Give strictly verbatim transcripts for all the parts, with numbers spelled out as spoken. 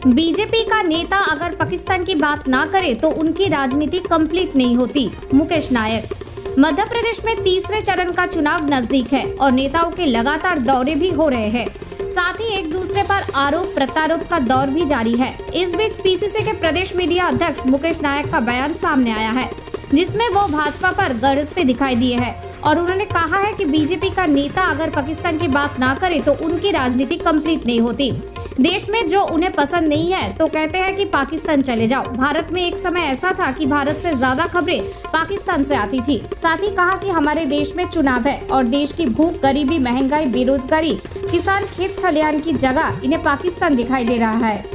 BJP का नेता अगर पाकिस्तान की बात ना करे तो उनकी राजनीति कंप्लीट नहीं होती। मुकेश नायक। मध्य प्रदेश में तीसरे चरण का चुनाव नजदीक है और नेताओं के लगातार दौरे भी हो रहे हैं। साथ ही एक दूसरे पर आरोप प्रत्यारोप का दौर भी जारी है। इस बीच पीसीसी के प्रदेश मीडिया अध्यक्ष मुकेश नायक का बयान सामने आया है, जिसमें वो भाजपा पर गरजते दिखाई दिए हैं और उन्होंने कहा है कि बीजेपी का नेता अगर पाकिस्तान की बात ना करे तो उनकी राजनीति कंप्लीट नहीं होती। देश में जो उन्हें पसंद नहीं है तो कहते हैं कि पाकिस्तान चले जाओ। भारत में एक समय ऐसा था कि भारत से ज्यादा खबरें पाकिस्तान से आती थी। साथ ही कहा कि हमारे देश में चुनाव है और देश की भूख, गरीबी, महंगाई, बेरोजगारी, किसान खेत खलिहान की जगह इन्हें पाकिस्तान दिखाई दे रहा है।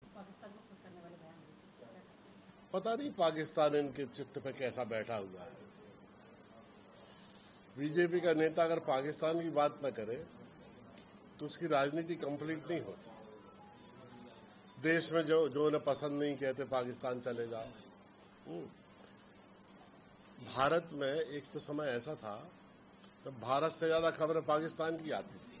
पता नहीं पाकिस्तान इनके चित्त पे कैसा बैठा हुआ है। बीजेपी का नेता अगर पाकिस्तान की बात न करे तो उसकी राजनीति कंप्लीट नहीं होती। देश में जो जो उन्हें पसंद नहीं कहते पाकिस्तान चले जाओ। भारत में एक तो समय ऐसा था जब भारत से ज्यादा खबरें पाकिस्तान की आती थी।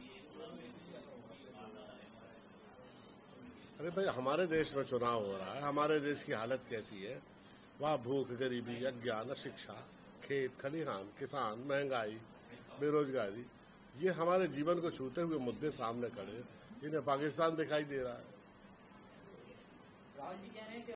अरे भाई, हमारे देश में चुनाव हो रहा है, हमारे देश की हालत कैसी है, वहां भूख, गरीबी, अज्ञान, अशिक्षा, खेत खलिहान, किसान, महंगाई, बेरोजगारी, ये हमारे जीवन को छूते हुए मुद्दे सामने खड़े, इन्हें पाकिस्तान दिखाई दे रहा है।